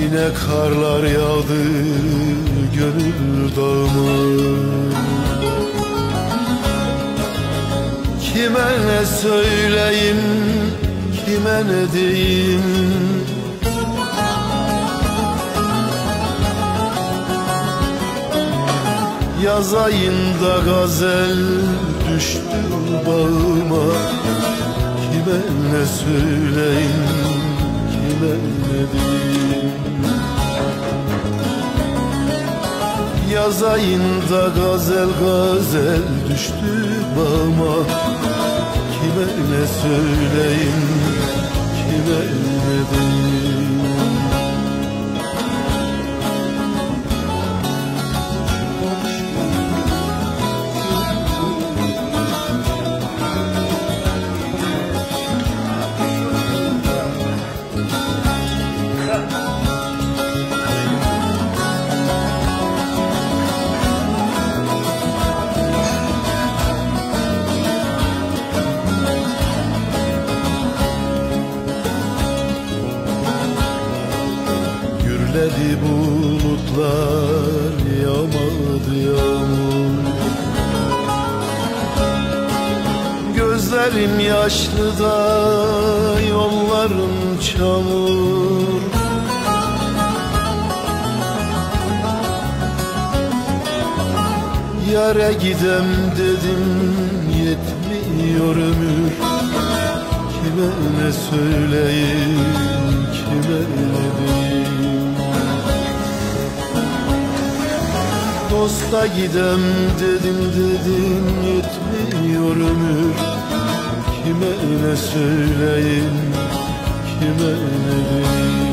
Yine karlar yağdı gönül dağıma. Kime ne söyleyeyim, kime ne diyeyim? Yaz ayında gazel düştü bağıma. Kime ne söyleyeyim, kime ne diyeyim? Yaz ayında gazel gazel düştü bağıma. Kime ne söyleyeyim, kime ne diyeyim? Gürledi bulutlar, yağmadı yağmur. Gözlerim yaşlı da yollarım çamur. Yâre gidem dedim, yetmiyor ömür. Kime ne söyleyeyim, kime ne diyeyim? Dosta gidem dedim, yetmiyor ömür. Kime ne söyleyeyim, kime ne diyeyim?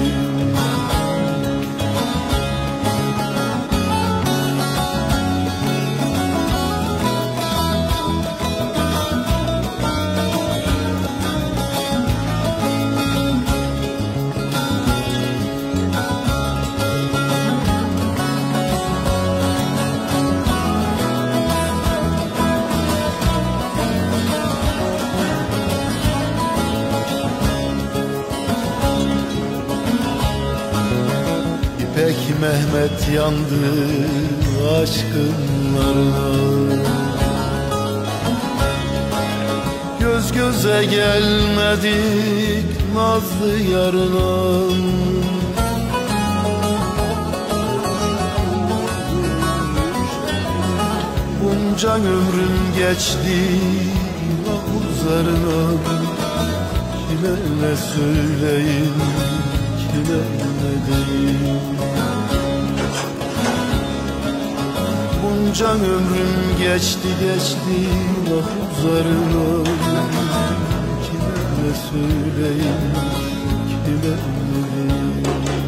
İpek Mehmet yandı aşkınlarına. Göz göze gelmedik nazlı yarına. Bunca ömrüm geçti mahuzlarına. Kime ne söyleyeyim, kime ne diyeyim? Bunca ömrüm geçti mahuzlarına. Kime ne söyleyeyim, kime ne diyeyim?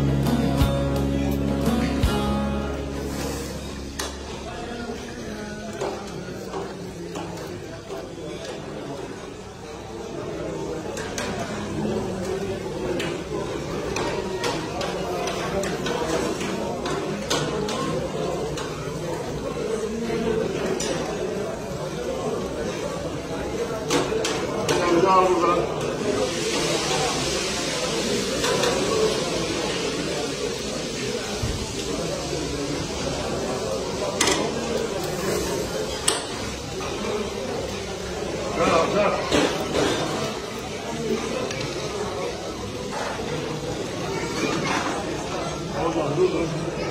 Daha buradan. Oradan dur.